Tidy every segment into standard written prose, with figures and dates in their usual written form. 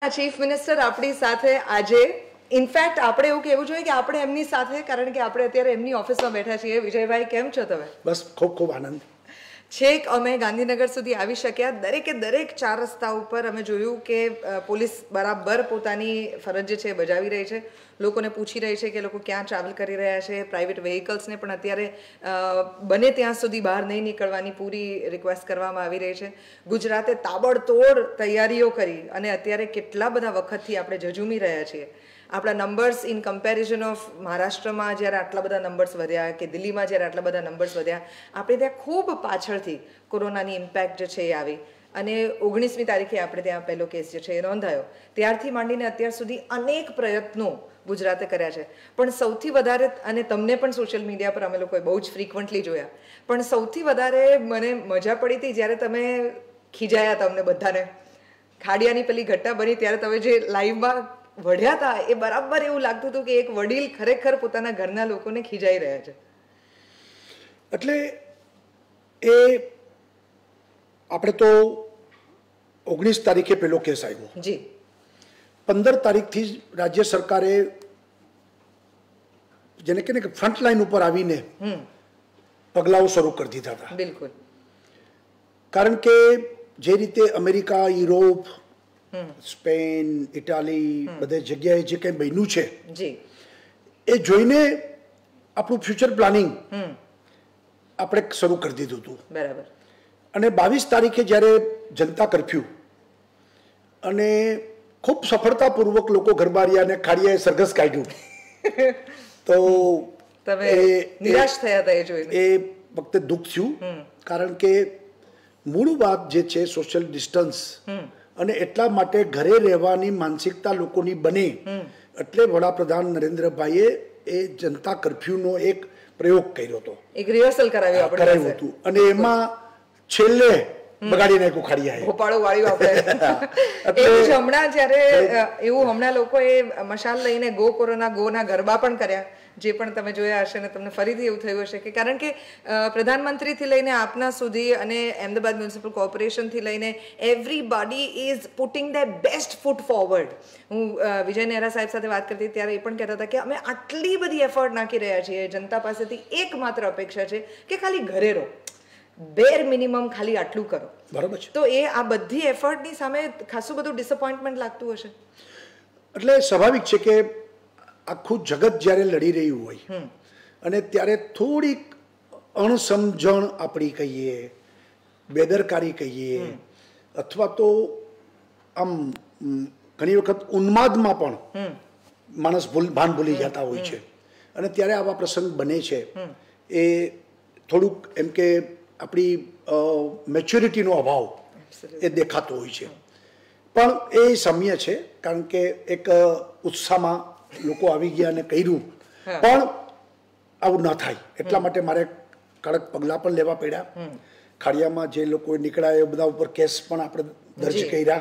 Chief minister આપણી સાથે આજે ઇનફેક્ટ આપણે એવું કહેવું જોઈએ કે આપણે એમની સાથે, કારણ કે આપણે અત્યારે એમની ઓફિસમાં બેઠા છીએ. વિજયભાઈ, કેમ છો તમે? બસ ખૂબ ખૂબ આનંદ. છેક અમે ગાંધીનગર સુધી આવી શક્યા. દરેક 4 રસ્તા ઉપર અમે જોયું કે પોલીસ બરાબર પોતાની ફરજ જે છે બજાવી રહી છે. લોકોને પૂછી રહી છે કે લોકો ક્યાં ટ્રાવેલ કરી રહ્યા છે. પ્રાઇવેટ વેહિકલ્સને પણ અત્યારે બને ત્યાં સુધી બહાર નહીં નીકળવાની પૂરી રિક્વેસ્ટ કરવામાં આવી રહી છે. ગુજરાતે તાબડતોડ તૈયારીઓ કરી અને અત્યારે કેટલા બધા વખતથી આપણે ઝઝૂમી રહ્યા છીએ. આપણા નંબર્સ ઇન કમ્પેરિઝન ઓફ મહારાષ્ટ્રમાં જ્યારે આટલા બધા નંબર્સ વધ્યા કે દિલ્હીમાં જ્યારે આટલા બધા નંબર્સ વધ્યા, આપણે ત્યાં ખૂબ પાછળથી કોરોનાની ઇમ્પેક્ટ જે છે એ આવી અને 19મી તારીખે આપણે ત્યાં પહેલો કેસ જે છે એ નોંધાયો. ત્યારથી માંડીને અત્યાર સુધી અનેક પ્રયત્નો ગુજરાતે કર્યા છે. પણ સૌથી વધારે, અને તમને પણ સોશિયલ મીડિયા પર અમે લોકોએ બહુ જ ફ્રિકવન્ટલી જોયા, પણ સૌથી વધારે મને મજા પડી હતી જ્યારે તમે ખીજાયા. તમને બધાને ખાડિયાની પેલી ઘટના બની ત્યારે તમે જે લાઈવમાં વઢ્યા હતા, એ બરાબર એવું લાગતું હતું કે એક વડીલ ખરેખર પોતાના ઘરના લોકોને ખીજાઈ રહ્યા છે. એટલે એ આપણે તો 19 તારીખે પેલો કેસ આવ્યો. જી. 15 તારીખથી જ રાજ્ય સરકારે જેને કે ફ્રન્ટ લાઈન ઉપર આવીને પગલાઓ શરૂ કરી દીધા હતા. બિલકુલ. કારણ કે જે રીતે અમેરિકા, યુરોપ, સ્પેન, ઇટાલી બધે જગ્યાએ જે કંઈ બન્યું છે એ જોઈને આપણું ફ્યુચર પ્લાનિંગ આપણે શરૂ કરી દીધું હતું. બરાબર. અને 22 તારીખે જ્યારે જનતા કર્ફ્યુ અને ખૂબ સફળતાપૂર્વક લોકો ગરબારિયા અને ખાડિયાએ સરઘસ કાઢ્યું તો તમે નિરાશ થયા હતા એ જોઈને. એ વખતે દુઃખ થયું. કારણ કે મૂળ વાત જે છે સોશિયલ ડિસ્ટન્સ, અને એટલા માટે ઘરે રહેવાની માનસિકતા લોકોની બને એટલે વડાપ્રધાન નરેન્દ્રભાઈએ એ જનતા કર્ફ્યુનો એક પ્રયોગ કર્યો હતો. એક રિહર્સલ કરાવ્યું હતું અને એમાં છેલ્લે બગાડી નાખ્યું ખાડિયાએ. ભોપાળો વાળ્યું આપણે. એવું જ હમણાં જ્યારે હમણાં લોકોએ મશાલ લઈને ગો કોરોના ગોના ગરબા પણ કર્યા, જે પણ તમે જોયા હશે ને તમને ફરીથી એવું થયું હશે કે કારણ કે પ્રધાનમંત્રીથી લઈને આપના સુધી અને અમદાવાદ મ્યુનિસિપલ કોર્પોરેશનથી લઈને everybody is putting the best foot forward. હું વિજય નેહરા સાહેબ સાથે વાત કરતી ત્યારે એ પણ કહેતા હતા કે અમે આટલી બધી એફર્ટ નાખી રહ્યા છીએ. જનતા પાસેથી એકમાત્ર અપેક્ષા છે કે ખાલી ઘરે રહો, બેર મિનિમમ ખાલી આટલું કરો. બરાબર છે. તો એ આ બધી એફર્ટની સામે ખાસું બધું ડિસઅપોઇન્ટમેન્ટ લાગતું હશે. એટલે સ્વાભાવિક છે કે આખું જગત જ્યારે લડી રહ્યું હોય અને ત્યારે થોડીક અણસમજણ આપણી કહીએ, બેદરકારી કહીએ, અથવા તો આમ ઘણી વખત ઉન્માદમાં પણ માણસ ભાન ભૂલી જતા હોય છે અને ત્યારે આવા પ્રસંગ બને છે. એ થોડુંક એમ કે આપણી મેચ્યોરિટીનો અભાવ એ દેખાતો હોય છે. પણ એ સમય છે, કારણ કે એક ઉત્સાહમાં લોકો આવી ગયા અને કર્યું, પણ આવું ન થાય એટલા માટે મારે કડક પગલાં પણ લેવા પડ્યા. ખાડિયામાં જે લોકો નીકળ્યા એ બધા ઉપર કેસ પણ આપણે દર્જ કર્યા.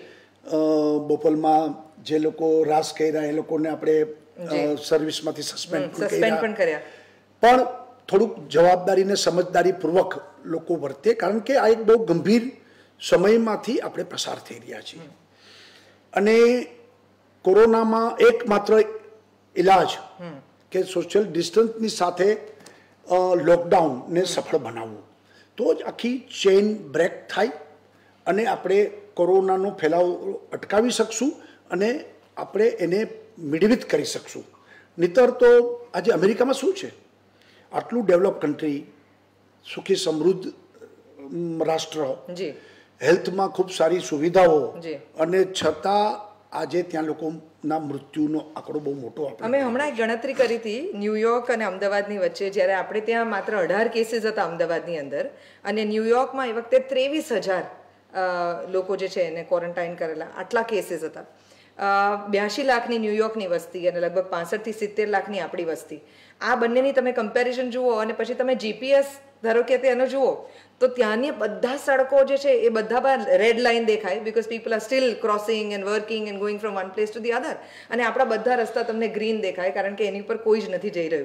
બોપલમાં જે લોકો રાસ કર્યા એ લોકોને આપણે સર્વિસમાંથી સસ્પેન્ડ પણ કર્યા. પણ થોડુંક જવાબદારી ને સમજદારી પૂર્વક લોકો વર્તે, કારણ કે આ એક બહુ ગંભીર સમયમાંથી આપણે પસાર થઈ રહ્યા છીએ. અને કોરોનામાં એકમાત્ર ઇલાજ કે સોશિયલ ડિસ્ટન્સની સાથે લોકડાઉનને સફળ બનાવવું, તો જ આખી ચેઇન બ્રેક થાય અને આપણે કોરોનાનો ફેલાવો અટકાવી શકશું અને આપણે એને મિડવિત કરી શકશું. નહીંતર તો આજે અમેરિકામાં શું છે, આટલું ડેવલપ કન્ટ્રી, સુખી સમૃદ્ધ રાષ્ટ્ર, હેલ્થમાં ખૂબ સારી સુવિધાઓ, અને છતાં આજે ત્યાં લોકોના મૃત્યુનો આંકડો બહુ મોટો. અમે હમણાં એક ગણતરી કરી હતી ન્યુયોર્ક અને અમદાવાદની વચ્ચે, જ્યારે આપણે ત્યાં માત્ર 18 કેસીસ હતા અમદાવાદની અંદર, અને ન્યુયોર્કમાં એ વખતે 23,000 લોકો જે છે એને ક્વોરન્ટાઇન કરેલા. આટલા કેસીસ હતા. 82 લાખની ન્યુયોર્કની વસ્તી અને લગભગ 65 થી 70 લાખની આપણી વસ્તી. આ બંનેની તમે કમ્પેરિઝન જુઓ અને પછી તમે જીપીએસ ધારો કે તેનો જુઓ તો ત્યાંની બધા સડકો જે છે એ બધામાં રેડ લાઇન દેખાય, because people are still crossing and working and going from one place to the other. અને આપણા બધા રસ્તા તમને ગ્રીન દેખાય, કારણ કે એની ઉપર કોઈ જ નથી જઈ રહ્યું.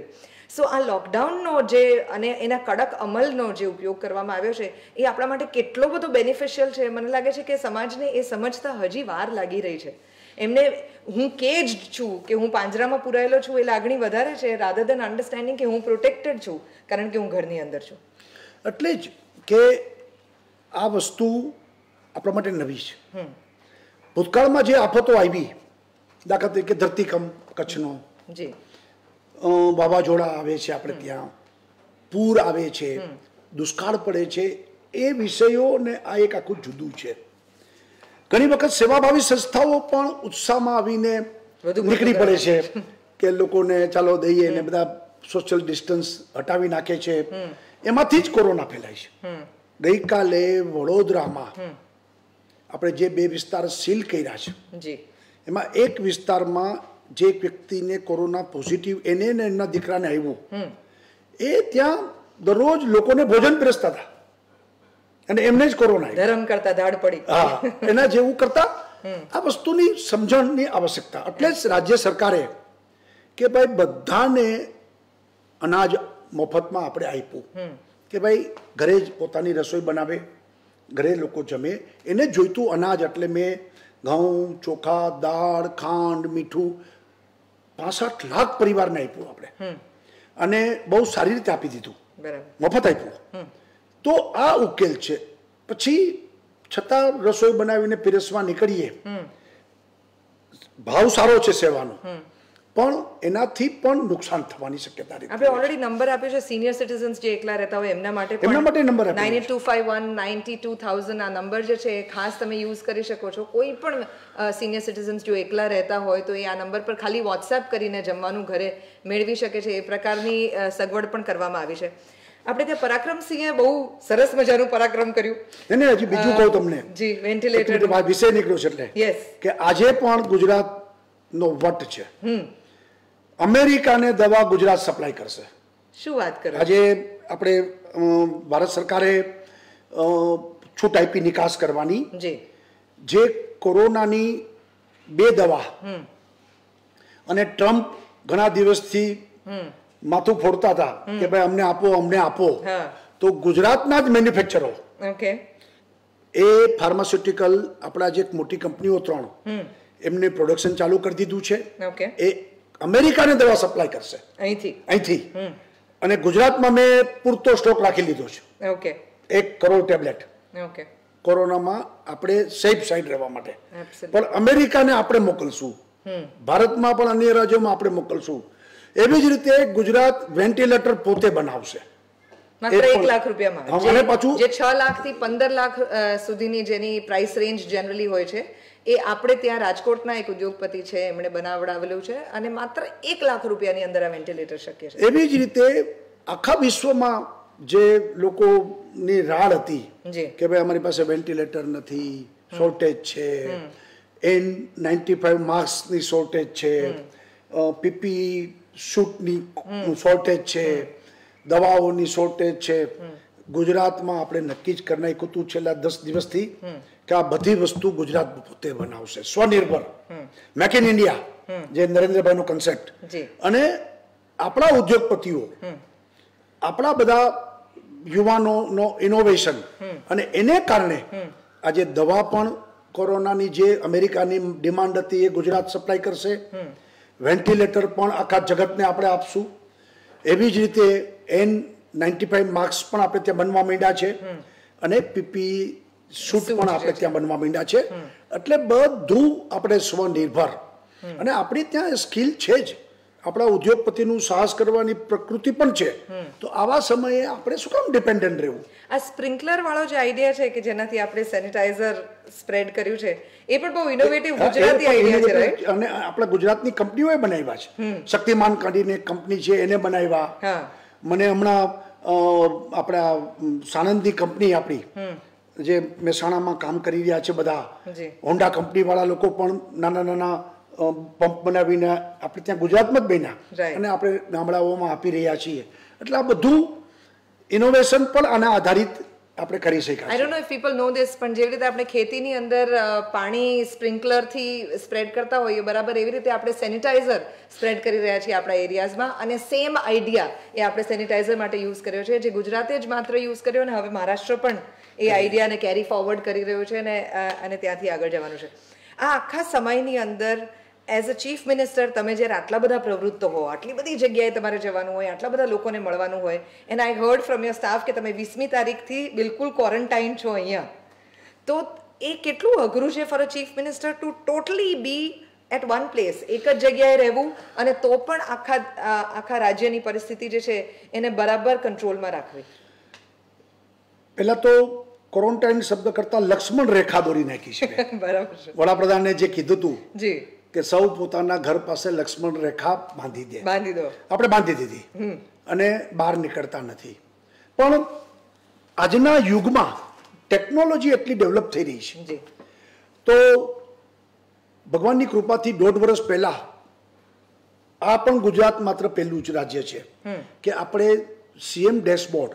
સો આ લોકડાઉનનો જે અને એના કડક અમલનો જે ઉપયોગ કરવામાં આવ્યો છે એ આપણા માટે કેટલો બધો બેનિફિશિયલ છે. મને લાગે છે કે સમાજને એ સમજતા હજી વાર લાગી રહી છે. એમને હું કેજ છું કે હું પાંજરામાં પુરાયેલો છું એ લાગણી વધારે છે રાધર દેન અન્ડરસ્ટેન્ડિંગ કે હું પ્રોટેક્ટેડ છું કારણ કે હું ઘરની અંદર છું. એટલે જ કે આ વસ્તુ આપણા માટે નવી છે. ભૂતકાળમાં જે આફતો આવી, દાખલા તરીકે ધરતીકંપ કચ્છનો, જી વાવાઝોડા આવે છે, આપણે ત્યાં પૂર આવે છે, દુષ્કાળ પડે છે, એ વિષયોને આ એક આખું જુદું છે. ઘણી વખત સેવાભાવી સંસ્થાઓ પણ ઉત્સાહમાં આવીને નીકળી પડે છે કે લોકોને ચાલો દઈએ ને બધા સોશિયલ ડિસ્ટન્સ હટાવી નાખે છે. એમાંથી જ કોરોના ફેલાય છે. ગઈકાલે વડોદરામાં આપણે જે 2 વિસ્તાર સીલ કર્યા છે એમાં એક વિસ્તારમાં જે એક વ્યક્તિને કોરોના પોઝિટિવ એને ને એમના દીકરાને આવ્યું, એ ત્યાં દરરોજ લોકોને ભોજન પીરસતા હતા અને એમને જ કોરોના ધરમ કરતા ધાડ પડી. હા, એના જેવું કરતા. આ વસ્તુની સમજણની આવશ્યકતા. એટલે જ રાજ્ય સરકારે કે ભાઈ બધાને અનાજ મફતમાં આપણે આપ્યું કે ભાઈ ઘરે જ પોતાની રસોઈ બનાવે, ઘરે લોકો જમે, એને જોઈતું અનાજ. એટલે મેં ઘઉં, ચોખા, દાળ, ખાંડ, મીઠું 65 લાખ પરિવારને આપ્યું આપણે, અને બહુ સારી રીતે આપી દીધું, મફત આપ્યું. તો આ ઉકેલ છે. પછી છતાં રસોઈ બનાવીને પીરસવા નીકળીએ, ભાવ સારો છે સેવાનો, પણ એનાથી પણ નુકસાન થવાની શક્યતા રહે. આપણે ઓલરેડી નંબર આપ્યો છે સિનિયર સિટીઝન્સ જે એકલા રહેતા હોય એમના માટે નંબર 9825192000 આ નંબર જે છે એ ખાસ તમે યુઝ કરી શકો છો. કોઈ પણ સિનિયર સિટીઝન્સ જો એકલા રહેતા હોય તો એ આ નંબર પર ખાલી વોટ્સએપ કરીને જમવાનું ઘરે મેળવી શકે છે. એ પ્રકારની સગવડ પણ કરવામાં આવી છે. આપણે ત્યાં પરાક્રમસિંહે બહુ સરસ મજાનું પરાક્રમ કર્યું. એને હજી બીજું કહું તમને, જી વેન્ટિલેટર વિષય નીકળ્યો છે એટલે કે આજે પણ ગુજરાતનો વટ છે. અમેરિકાને દવા ગુજરાત સપ્લાય કરશે. શું વાત કરો? આજે આપણે ભારત સરકારે છૂટ આપી નિકાસ કરવાની. જે કોરોનાની 2 દવા અને ટ્રમ્પ ઘણા દિવસથી માથું ફોડતા હતા કે ભાઈ અમને આપો અમને આપો, તો ગુજરાતના જ મેન્યુફેક્ચરો એ ફાર્માસ્યુટિકલ આપણા જે મોટી કંપનીઓ 3 એમને પ્રોડક્શન ચાલુ કરી દીધું છે. એ અમેરિકાને દવા સપ્લાય કરશે અહીંથી. અને ગુજરાતમાં મેં પૂરતો સ્ટોક રાખી લીધો છે, 1 કરોડ ટેબ્લેટ કોરોનામાં આપણે સેફ સાઈડ રહેવા માટે. પણ અમેરિકાને આપણે મોકલશું, ભારતમાં પણ અન્ય રાજ્યોમાં આપણે મોકલશું. એવી જ રીતે ગુજરાત વેન્ટિલેટર પોતે બનાવશે માત્ર 1 લાખ રૂપિયામાં. અને પાછું જે 6 લાખથી 15 લાખ સુધીની જેની પ્રાઇસ રેન્જ જનરલી હોય છે એ આપણે ત્યાં રાજકોટના એક ઉદ્યોગપતિ છે એમણે બનાવડાવેલું છે, અને માત્ર 1 લાખ રૂપિયાની અંદર આ વેન્ટિલેટર શક્ય છે. એવી જ રીતે આખા વિશ્વમાં જે લોકોની રાડ હતી કે ભાઈ અમારી પાસે વેન્ટિલેટર નથી, શોર્ટેજ છે, N95 માસ્કની શોર્ટેજ છે, પીપી શૂટની શોર્ટેજ છે, દવાઓની શોર્ટેજ છે. ગુજરાતમાં આપણે નક્કી જ કરી નાખ્યું હતું છેલ્લા 10 દિવસથી કે આ બધી વસ્તુ ગુજરાત પોતે બનાવશે, સ્વનિર્ભર, મેક ઇન ઇન્ડિયા, જે નરેન્દ્રભાઈનો કન્સેપ્ટ. અને આપણા ઉદ્યોગપતિઓ, આપણા બધા યુવાનોનો ઇનોવેશન, અને એને કારણે આજે દવા પણ કોરોનાની જે અમેરિકાની ડિમાન્ડ હતી એ ગુજરાત સપ્લાય કરશે. વેન્ટિલેટર પણ આખા જગતને આપણે આપશું. એવી જ રીતે N95 માસ્ક પણ આપણે ત્યાં બનવા માંડ્યા છે, અને પીપી શૂટ પણ આપણે ત્યાં બનવા માંડ્યા છે. એટલે બધું આપણે સ્વનિર્ભર, અને આપણી ત્યાં સ્કિલ છે જ, આપણા ઉદ્યોગપતિનું સાહસ કરવાની પ્રકૃતિ પણ છે. તો આવા સમયે આપણે શું કામ ડિપેન્ડન્ટ રહેવું? આ સ્પ્રિંકલર વાળો જે આઈડિયા છે કે જેનાથી આપણે સેનિટાઈઝર સ્પ્રેડ કર્યું છે એ પણ બહુ ઇનોવેટિવ ગુજરાતી આઈડિયા છે, રાઈટ? અને આપણા ગુજરાતની કંપનીઓએ બનાવ્યા છે. શક્તિમાન કરીને કંપની છે એને બનાવ્યા. મને હમણાં આપણા સાણંદની કંપની આપણી જે મહેસાણામાં કામ કરી રહ્યા છે બધા, હોન્ડા કંપની વાળા લોકો પણ નાના નાના પંપ બનાવીને આપણે ત્યાં ગુજરાતમાં જ બન્યા અને આપણે ગામડાઓમાં આપી રહ્યા છીએ. એટલે આ બધું ઇનોવેશન પણ આના આધારિત આપણે કરી શકાય. I don't know if people know this, પણ જેવી રીતે આપણે ખેતીની અંદર પાણી સ્પ્રિંકલરથી સ્પ્રેડ કરતા હોઈએ બરાબર એવી રીતે આપણે સેનિટાઈઝર સ્પ્રેડ કરી રહ્યા છીએ આપણા એરિયાઝમાં, અને સેમ આઈડિયા એ આપણે સેનિટાઈઝર માટે યુઝ કર્યો છે, જે ગુજરાતે જ માત્ર યુઝ કર્યો, અને હવે મહારાષ્ટ્ર પણ એ આઈડિયાને કેરી ફોરવર્ડ કરી રહ્યું છે અને ત્યાંથી આગળ જવાનું છે. આ આખા સમયની અંદર એઝ અ ચીફ મિનિસ્ટર તમે જ્યારે આટલા બધા પ્રવૃત્ત હો, આટલી બધી જગ્યાએ તમારે જવાનું હોય, આટલા બધા લોકોને મળવાનું હોય, and I heard from your staff કે તમે 20મી તારીખથી બિલકુલ ક્વોરન્ટાઇન છો અહીંયા, તો એ કેટલું અઘરું છે for a chief minister to totally be at one place, એક જ જગ્યાએ રહેવું, અને તો પણ આખા રાજ્યની પરિસ્થિતિ જે છે એને બરાબર કંટ્રોલમાં રાખવી. પહેલાં તો ક્વોરન્ટાઇન શબ્દ કરતાં લક્ષ્મણ રેખા દોરી નાખી છે. બરાબર છે. વડાપ્રધાને જે કીધું હતું જી કે સૌ પોતાના ઘર પાસે લક્ષ્મણ રેખા બાંધી દો. આપણે બાંધી દીધી અને બહાર નીકળતા નથી. પણ આજના યુગમાં ટેકનોલોજી એટલી ડેવલપ થઈ રહી છે, તો ભગવાનની કૃપાથી 1.5 વર્ષ પહેલા આ પણ ગુજરાત માત્ર પહેલું જ રાજ્ય છે કે આપણે CM dashboard,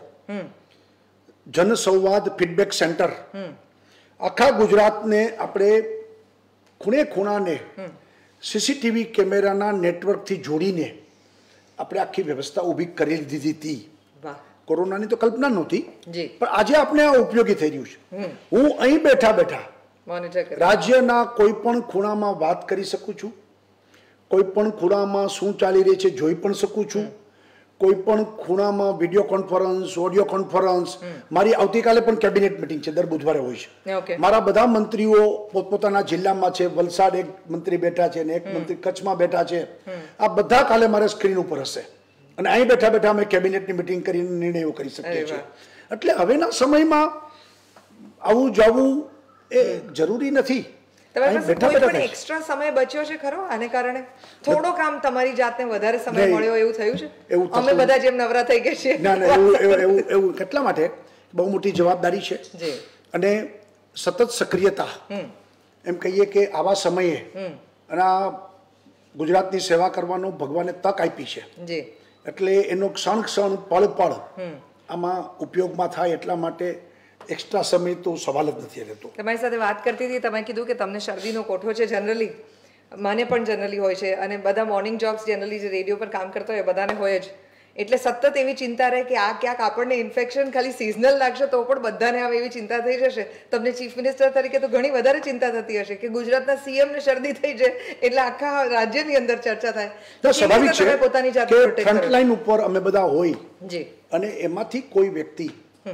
Jansamvad feedback centre આખા ગુજરાતને આપણે ખૂણે ખૂણાને સીસીટીવી કેમેરાના નેટવર્કથી જોડીને આપણે આખી વ્યવસ્થા ઊભી કરી દીધી હતી. કોરોનાની તો કલ્પના નહોતી, પણ આજે આપણે આ ઉપયોગી થઈ રહ્યું છે. હું અહીં બેઠા બેઠા રાજ્યના કોઈ પણ ખૂણામાં વાત કરી શકું છું, કોઈ પણ ખૂણામાં શું ચાલી રહી છે જોઈ પણ શકું છું, કોઈ પણ ખૂણામાં વિડીયો કોન્ફરન્સ, ઓડિયો કોન્ફરન્સ. મારી આવતીકાલે પણ કેબિનેટ મિટિંગ છે, દર બુધવારે હોય છે. મારા બધા મંત્રીઓ પોતપોતાના જિલ્લામાં છે. વલસાડ એક મંત્રી બેઠા છે ને એક મંત્રી કચ્છમાં બેઠા છે. આ બધા કાલે મારે સ્ક્રીન ઉપર હશે, અને અહીં બેઠા બેઠા અમે કેબિનેટની મિટિંગ કરીને નિર્ણયો કરી શકીએ છીએ. એટલે હવેના સમયમાં આવું જવું એ જરૂરી નથી. એક્સ્ટ્રા સમય બચ્યો છે ખરો આને કારણે? થોડો કામ તમારી જાતને વધારે સમય મળ્યો એવું થયું છે? અમે બધા જેમ નવરા થઈ ગયા છીએ? ના ના, એવું કેટલા માટે બહુ મોટી જવાબદારી છે, અને સતત સક્રિયતા. એમ કહીએ કે આવા સમયે અને આ ગુજરાતની સેવા કરવાનો ભગવાને તક આપી છે, એટલે એનો ક્ષણ ક્ષણ પળ પળ આમાં ઉપયોગમાં થાય, એટલા માટે એક્સ્ટ્રા સમય તો સવાલ જ નથી રહેતો. તમારી સાથે વાત કરતી હતી, તમે કીધું કે તમને શરદીનો કોઠો છે. જનરલી મને પણ જનરલી હોય છે, અને બધા મોર્નિંગ જોબ્સ જનરલી જે રેડિયો પર કામ કરતા હોય બધાને હોય જ. એટલે સતત એવી ચિંતા રહે કે આ ક્યાંક આપણને ઇન્ફેક્શન ખાલી સિઝનલ લાગશે તો પણ બધાને હવે એવી ચિંતા થઈ જશે. તમને ચીફ મિનિસ્ટર તરીકે તો ઘણી વધારે ચિંતા થતી હશે કે ગુજરાતના સીએમને શરદી થઈ જાય એટલે આખા રાજ્યની અંદર ચર્ચા થાય. સ્વાભાવિક છે પોતાની જાતે ફ્રન્ટલાઈન ઉપર અમે બધા હોય જી, અને એમાંથી કોઈ વ્યક્તિ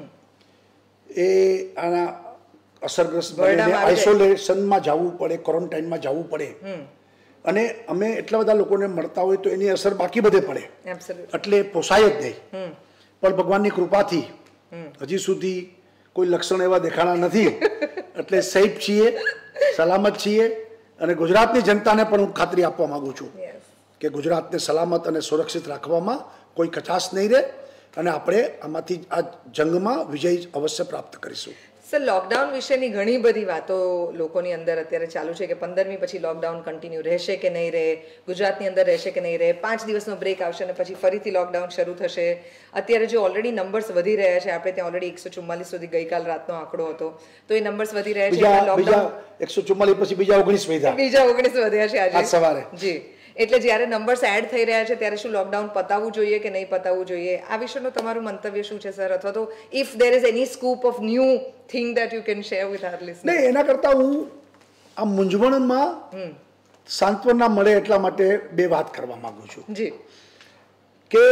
એ આના અસરગ્રસ્ત આઇસોલેશનમાં જવું પડે, ક્વોરન્ટાઇનમાં જવું પડે, અને અમે એટલા બધા લોકોને મળતા હોય તો એની અસર બાકી બધે પડે, એટલે પોસાય જ નહીં. પણ ભગવાનની કૃપાથી હજી સુધી કોઈ લક્ષણ એવા દેખાણા નથી, એટલે સેફ છીએ, સલામત છીએ. અને ગુજરાતની જનતાને પણ હું ખાતરી આપવા માંગુ છું કે ગુજરાતને સલામત અને સુરક્ષિત રાખવામાં કોઈ કચાશ નહીં રહે, અને આપણે આમાંથી આ જંગમાં વિજય અવશ્ય પ્રાપ્ત કરીશું. સર, લોકડાઉન વિશેની ઘણી બધી વાતો લોકોની અંદર અત્યારે ચાલુ છે કે 15મી પછી લોકડાઉન કન્ટિન્યુ રહેશે કે નહીં રહે, ગુજરાતની અંદર રહેશે કે નહીં રહે, 5 દિવસનો બ્રેક આવશે અને પછી ફરીથી લોકડાઉન શરૂ થશે. અત્યારે જો ઓલરેડી નંબર્સ વધી રહ્યા છે, આપણે ત્યાં ઓલરેડી 144 સુધી ગઈકાલ રાતનો આંકડો હતો, તો એ નંબર્સ વધી રહ્યા છે. લોકડાઉન 144 પછી બીજા 19 વધ્યા છે આજે સવારે. જી, એટલે જ્યારે નંબર્સ એડ થઈ રહ્યા છે ત્યારે શું લોકડાઉન પતાવવું જોઈએ કે નહીં પતાવવું જોઈએ, આ વિશેનું તમારું મંતવ્ય શું છે સર? અથવા તો if there is any scoop of new thing that you can share with our listeners? નહીં, એના કરતાં હું આ મૂંઝવણમાં સાંત્વના મળે એટલા માટે બે વાત કરવા માંગુ છું. જી, કે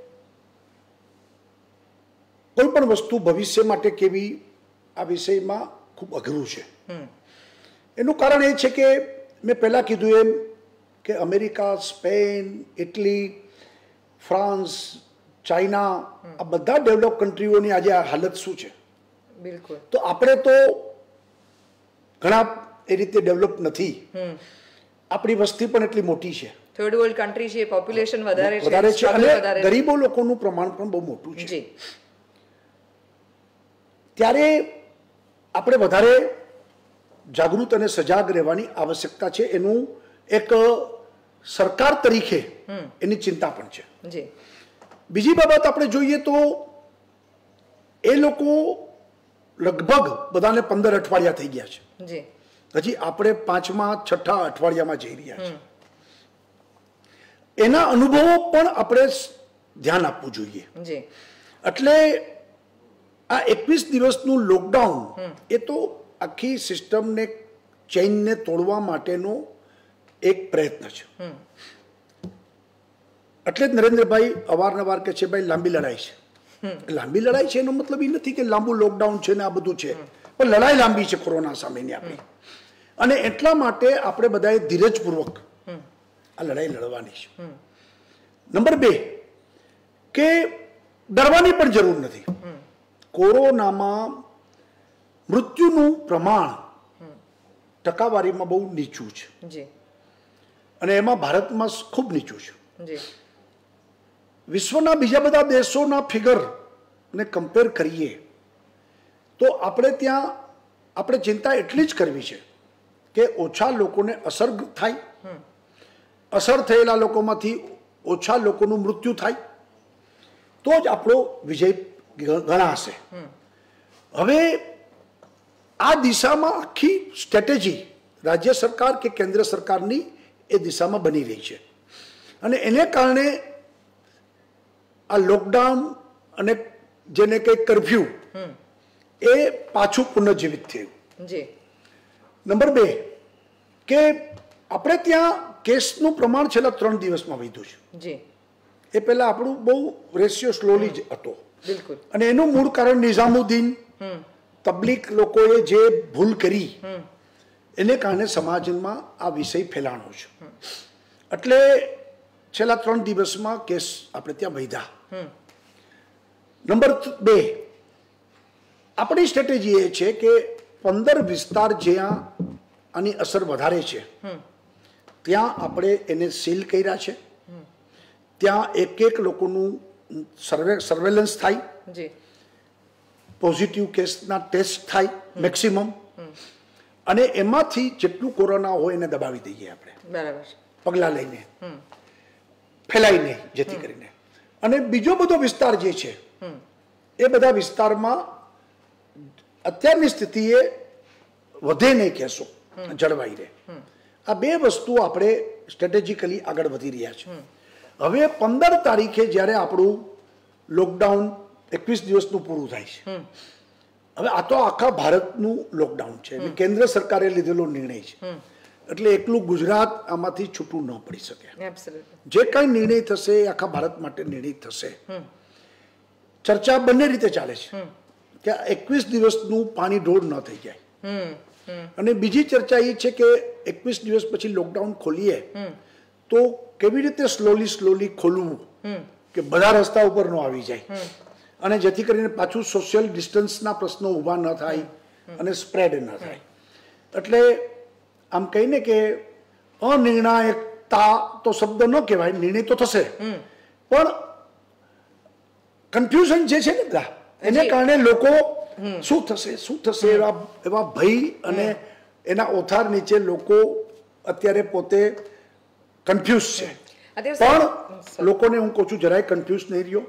કોઈ પણ વસ્તુ ભવિષ્ય માટે કેવી આ વિષયમાં ખૂબ અઘરું છે. એનું કારણ એ છે કે મેં પહેલાં કીધું એમ કે America, Spain, Italy, France, China, આ બધા ડેવલપ કન્ટ્રીઓની આજે આ હાલત શું છે? બિલકુલ. તો આપણે તો ઘણા એ રીતે ડેવલપ નથી. આપણી વસ્તી પણ એટલી મોટી છે, થર્ડ વર્લ્ડ કન્ટ્રી છે, પોપ્યુલેશન વધારે છે, અને ગરીબો લોકોનું પ્રમાણ પણ બહુ મોટું છે. ત્યારે આપણે વધારે જાગૃત અને સજાગ રહેવાની આવશ્યકતા છે. એનું એક સરકાર તરીકે એની ચિંતા પણ છે. બીજી બાબત આપણે જોઈએ તો એ લોકો લગભગ બધાને 15 અઠવાડિયા થઈ ગયા છે. જી. હજી આપણે 5મા 6ઠા અઠવાડિયામાં જઈ રહ્યા છીએ. એના અનુભવો પણ આપણે ધ્યાન આપવું જોઈએ. જી. એટલે આ 21 દિવસનું લોકડાઉન એ તો આખી સિસ્ટમને ચેઇનને તોડવા માટેનો એક પ્રયત્ન છે. એટલે જ નરેન્દ્રભાઈ અવારનવાર કહે છે ભાઈ લાંબી લડાઈ છે. લાંબી લડાઈ છે એનો મતલબ એ નથી કે લાંબુ લોકડાઉન છે ને આ બધું છે, પણ લડાઈ લાંબી છે કોરોના સામેની આપણી. અને એટલા માટે આપણે બધાએ ધીરજપૂર્વક આ લડાઈ લડવાની છે. નંબર 2 કે ડરવાની પણ જરૂર નથી. કોરોનામાં મૃત્યુનું પ્રમાણ ટકાવારીમાં બહુ નીચું છે અને એમાં ભારતમાં ખૂબ નીચું છે. વિશ્વના બીજા બધા દેશોના ફિગરને કમ્પેર કરીએ તો આપણે ચિંતા એટલી જ કરવી છે કે ઓછા લોકોને અસર થાય, અસર થયેલા લોકોમાંથી ઓછા લોકોનું મૃત્યુ થાય, તો જ આપણો વિજય ગણાશે. હવે આ દિશામાં આખી સ્ટ્રેટેજી રાજ્ય સરકાર કે કેન્દ્ર સરકારની એ દિશામાં બની રહી છે. અને એને કારણે આ લોકડાઉન અને જેને કંઈ કર્ફ્યુ એ પાછું પુનર્જીવિત થયું. નંબર 2 કે આપણે ત્યાં કેસનું પ્રમાણ છેલ્લા 3 દિવસમાં વધ્યું છે. એ પહેલા આપણું બહુ રેશિયો સ્લોલી જ હતો. અને એનું મૂળ કારણ નિઝામુદ્દીન તબલીગ લોકોએ જે ભૂલ કરી એને કારણે સમાજમાં આ વિષય ફેલાણો છે. એટલે છેલ્લા 3 દિવસમાં કેસ આપણે ત્યાં વધ્યા. નંબર 2 આપણી સ્ટ્રેટેજી એ છે કે 15 વિસ્તાર જ્યાં આની અસર વધારે છે ત્યાં આપણે એને સીલ કર્યા છે. ત્યાં એક લોકોનું સર્વેલન્સ થાય, પોઝિટિવ કેસના ટેસ્ટ થાય મેક્સિમમ, અને એમાંથી જેટલું કોરોના હોય એને દબાવી દઈએ આપણે. બરાબર. પગલાં લઈને ફેલાય નહીં જેથી કરીને. અને બીજો બધો વિસ્તાર જે છે એ બધા વિસ્તારમાં અત્યારની સ્થિતિએ વધે નહીં કેસો, જળવાઈ રહે. આ 2 વસ્તુ આપણે સ્ટ્રેટેજિકલી આગળ વધી રહ્યા છે. હવે 15 તારીખે જ્યારે આપણું લોકડાઉન 21 દિવસનું પૂરું થાય છે, હવે આ તો આખા ભારતનું લોકડાઉન છે, કેન્દ્ર સરકારે લીધેલો નિર્ણય છે. એટલે એકલું ગુજરાત આમાંથી છૂટું ન પડી શકે. જે કઈ નિર્ણય થશે એ આખા ભારત માટે નિર્ણય થશે. ચર્ચા બંને રીતે ચાલે છે કે 21 દિવસનું પાણી ઢોળ ન થઈ જાય. અને બીજી ચર્ચા એ છે કે 21 દિવસ પછી લોકડાઉન ખોલીએ તો કેવી રીતે સ્લોલી ખોલવું કે બધા રસ્તા ઉપર ન આવી જાય, અને જેથી કરીને પાછું સોશિયલ ડિસ્ટન્સના પ્રશ્નો ઊભા ન થાય અને સ્પ્રેડ ન થાય. એટલે આમ કહીને કે અનિર્ણાયકતા તો શબ્દ ન કહેવાય, નિર્ણય તો થશે, પણ કન્ફ્યુઝન જે છે ને બધા એને કારણે લોકો શું થશે એવા ભય અને એના ઓથાર નીચે લોકો અત્યારે પોતે કન્ફ્યુઝ છે. પણ લોકોને હું કહું છું જરાય કન્ફ્યુઝ નહીં રહ્યો.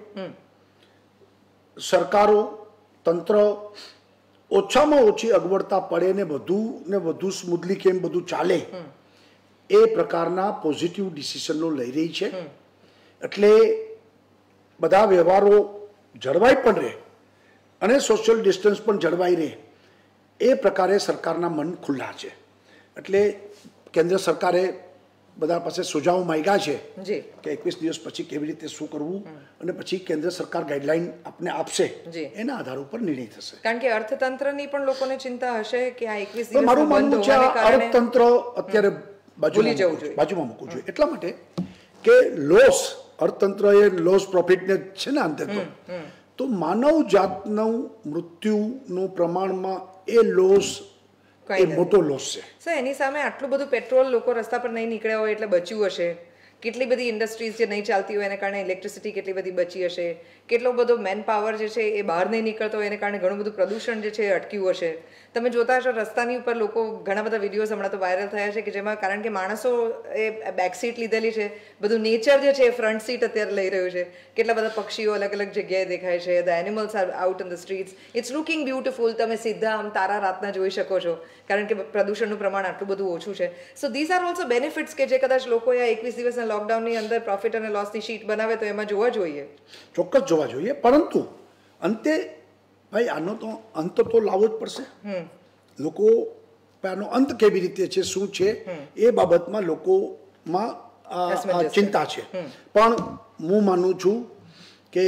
સરકારો, તંત્ર ઓછામાં ઓછી અગવડતા પડે ને વધુ સ્મૂથલી કેમ બધું ચાલે એ પ્રકારના પોઝિટિવ ડિસિઝનો લઈ રહી છે. એટલે બધા વ્યવહારો જળવાઈ પણ રહે અને સોશિયલ ડિસ્ટન્સ પણ જળવાઈ રહે એ પ્રકારે સરકારના મન ખુલ્લા છે. એટલે કેન્દ્ર સરકારે બધા પાસે સુઝાવ માંગ્યા છે કે 21 દિવસ પછી કેવી રીતે શું કરવું, અને પછી કેન્દ્ર સરકાર ગાઈડલાઈન આપને આપશે, એના આધાર ઉપર નિર્ણય થશે. કારણ કે અર્થતંત્રની પણ લોકોને ચિંતા હશે કે આ 21 દિવસ મારું માનવું છે અર્થતંત્ર અત્યારે બાજુમાં મૂકવું જોઈએ. એટલા માટે કે અર્થતંત્ર એ લોસ પ્રોફિટને છે ને અંતે તો માનવ જાતનું મૃત્યુનું પ્રમાણમાં એ લોસ એ મોટો લોસ છે. સર એની સામે આટલું બધું પેટ્રોલ લોકો રસ્તા પર નહીં નીકળ્યા હોય એટલે બચ્યું હશે, કેટલી બધી ઇન્ડસ્ટ્રીઝ જે નહીં ચાલતી હોય એને કારણે ઇલેક્ટ્રિસિટી કેટલી બધી બચી હશે, કેટલો બધો મેન પાવર જે છે એ બહાર નહીં નીકળતો હોય એને કારણે ઘણું બધું પ્રદૂષણ જે છે એ અટક્યું હશે. તમે જોતા હશો રસ્તાની ઉપર લોકો ઘણા બધા વિડીયોઝ હમણાં તો વાયરલ થયા છે કે જેમાં કારણ કે માણસો એ બેક સીટ લીધેલી છે, બધું નેચર જે છે એ ફ્રન્ટ સીટ અત્યારે લઈ રહ્યું છે. કેટલા બધા પક્ષીઓ અલગ અલગ જગ્યાએ દેખાય છે, the animals are out in the streets, it's looking beautiful. તમે સીધા આમ તારા રાતના જોઈ શકો છો કારણ કે પ્રદૂષણનું પ્રમાણ આટલું બધું ઓછું છે. So these are also benefits કે જે કદાચ લોકો આ 21 દિવસના લોકડાઉનની અંદર પ્રોફિટ અને લોસની શીટ બનાવે તો એમાં જોવા જોઈએ. ચોક્કસ જોવા જોઈએ, પરંતુ અંતે ભાઈ આનો તો અંત તો લાવવો જ પડશે. લોકો આનો અંત કેવી રીતે છે, શું છે એ બાબતમાં લોકોમાં ચિંતા છે. પણ હું માનું છું કે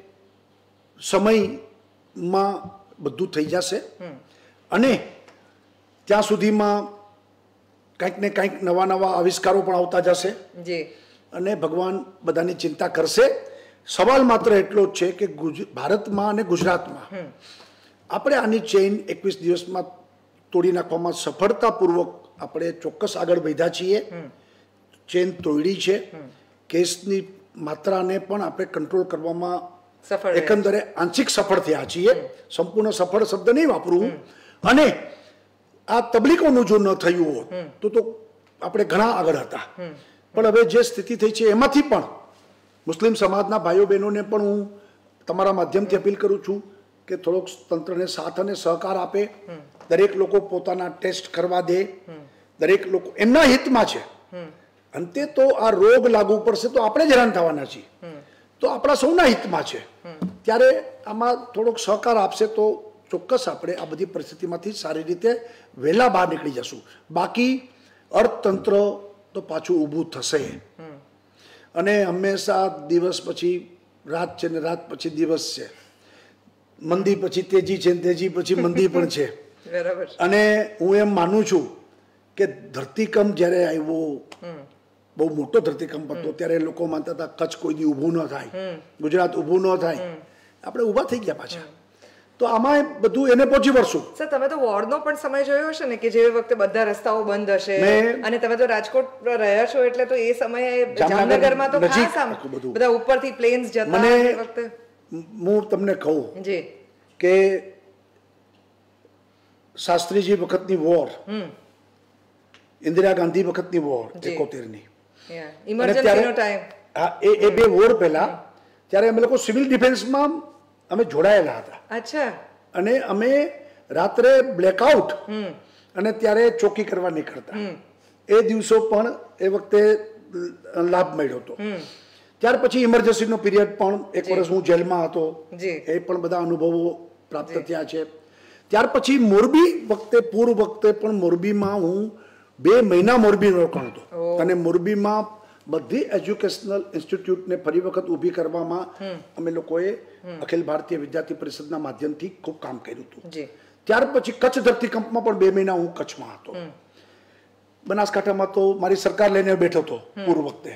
સમયમાં બધું થઈ જશે અને ત્યાં સુધીમાં કંઈક ને કંઈક નવા નવા આવિષ્કારો પણ આવતા જશે અને ભગવાન બધાની ચિંતા કરશે. સવાલ માત્ર એટલો જ છે કે ભારતમાં અને ગુજરાતમાં આપણે આની ચેઇન 21 દિવસમાં તોડી નાખવામાં સફળતાપૂર્વક આપણે ચોક્કસ આગળ વધ્યા છીએ. ચેઇન તોડી છે. કેસની માત્રાને પણ આપણે કંટ્રોલ કરવામાં એકંદરે આંશિક સફળ થયા છીએ. સંપૂર્ણ સફળ શબ્દ નહીં વાપરવું. અને આ તબલીગોનું જો ન થયું હોત તો આપણે ઘણા આગળ હતા. પણ હવે જે સ્થિતિ થઈ છે એમાંથી પણ મુસ્લિમ સમાજના ભાઈઓ બહેનોને પણ હું તમારા માધ્યમથી અપીલ કરું છું કે થોડોક તંત્રને સાથ અને સહકાર આપે. દરેક લોકો પોતાના ટેસ્ટ કરવા દે. દરેક લોકો એમના હિતમાં છે. અંતે તો આ રોગ લાગુ પડશે તો આપણે જ હેરાન થવાના છીએ. તો આપણા સૌના હિતમાં છે. ત્યારે આમાં થોડોક સહકાર આપશે તો ચોક્કસ આપણે આ બધી પરિસ્થિતિમાંથી સારી રીતે વહેલા બહાર નીકળી જશું. બાકી અર્થતંત્ર તો પાછું ઊભું થશે અને હંમેશા દિવસ પછી રાત છે ને રાત પછી દિવસ છે. મંદી પછી તેજી છે ને તેજી પછી મંદી પણ છે. અને હું એમ માનું છું કે ધરતીકંપ જ્યારે આવ્યો, બહુ મોટો ધરતીકંપ હતો, ત્યારે લોકો માનતા હતા કચ્છ કોઈ દી ઊભું ન થાય, ગુજરાત ઊભું ન થાય. આપણે ઊભા થઈ ગયા પાછા. તો આમાં બધું એને પહોંચી વળશું. સર, તમે તો વોરનો પણ સમય જોયો હશે ને કે જે વખતે બધા રસ્તાઓ બંધ હશે અને તમે તો રાજકોટ રહ્યા છો એટલે તો એ સમયે જામનગરમાં તો ખાસ આમ બધા ઉપરથી પ્લેન્સ જતા એ વખતે. હું તમને કહું કે શાસ્ત્રીજી વખતની વોર, ઇન્દિરા ગાંધી વખતની વોર 71ની, ઇમરજન્સીનો ટાઈમ, હા, એ બે વોર પહેલા ત્યારે અમે લોકો સિવિલ ડિફેન્સમાં અમે જોડાયેલા હતા. અચ્છા. અને અમે રાત્રે બ્લેકઆઉટ અને ત્યારે ચોકી કરવા નીકળતા. એ દિવસો પણ એ વખતે લાભ મળ્યો હતો. ત્યાર પછી ઇમરજન્સીનો પીરિયડ પણ એક વર્ષ હું જેલમાં હતો, એ પણ બધા અનુભવો પ્રાપ્ત થયા છે. ત્યાર પછી મોરબી વખતે, પૂર્વ વખતે પણ મોરબીમાં હું 2 મહિના મોરબી રોકાણ હતો. અને મોરબીમાં બધી એજ્યુકેશનલ ઇન્સ્ટિટ્યૂટને ફરી વખત ઊભી કરવામાં અમે લોકોએ અખિલ ભારતીય વિદ્યાર્થી પરિષદના માધ્યમથી ખૂબ કામ કર્યું હતું. ત્યાર પછી કચ્છ ધરતીકંપમાં પણ 2 મહિના હું કચ્છમાં હતો. બનાસકાંઠામાં તો મારી સરકાર લઈને બેઠો હતો પૂર્વ વખતે.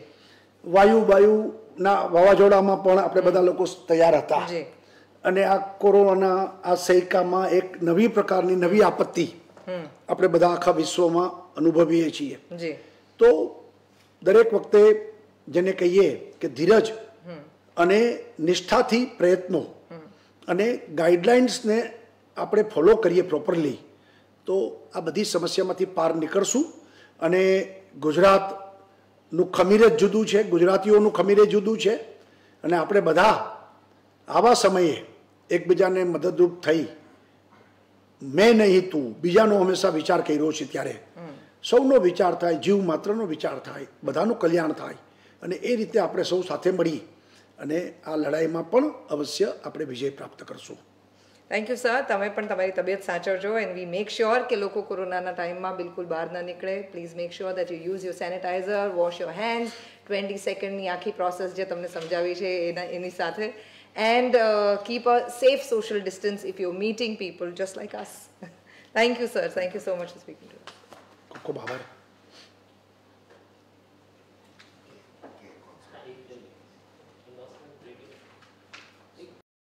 વાયુના વાવાઝોડામાં પણ આપણે બધા લોકો તૈયાર હતા. અને આ કોરોના આ સૈકામાં એક નવી પ્રકારની નવી આપત્તિ આપણે બધા આખા વિશ્વમાં અનુભવીએ છીએ. તો દરેક વખતે જેને કહીએ કે ધીરજ અને નિષ્ઠાથી પ્રયત્નો અને ગાઈડલાઇન્સને આપણે ફોલો કરીએ પ્રોપરલી તો આ બધી સમસ્યામાંથી પાર નીકળશું. અને ગુજરાતનું ખમીર જ જુદું છે, ગુજરાતીઓનું ખમીર જુદું છે. અને આપણે બધા આવા સમયે એકબીજાને મદદરૂપ થઈ, મેં નહીં તું, બીજાનો હંમેશા વિચાર કર્યો છે. ત્યારે સૌનો વિચાર થાય, જીવ માત્રનો વિચાર થાય, બધાનું કલ્યાણ થાય અને એ રીતે આપણે સૌ સાથે મળી અને આ લડાઈમાં પણ અવશ્ય આપણે વિજય પ્રાપ્ત કરશું. Thank you sir. તમે પણ તમારી તબિયત સાચવજો એન્ડ વી મેક શ્યોર કે લોકો કોરોનાના ટાઈમમાં બિલકુલ બહાર ન નીકળે. Please make sure that you use your sanitiser, wash your hands. 20 સેકન્ડની આખી પ્રોસેસ જે તમને સમજાવી છે એની સાથે. And keep a safe social distance if you're meeting people just like us. Thank you, sir. Thank you so much for speaking to us. ખૂબ આભાર.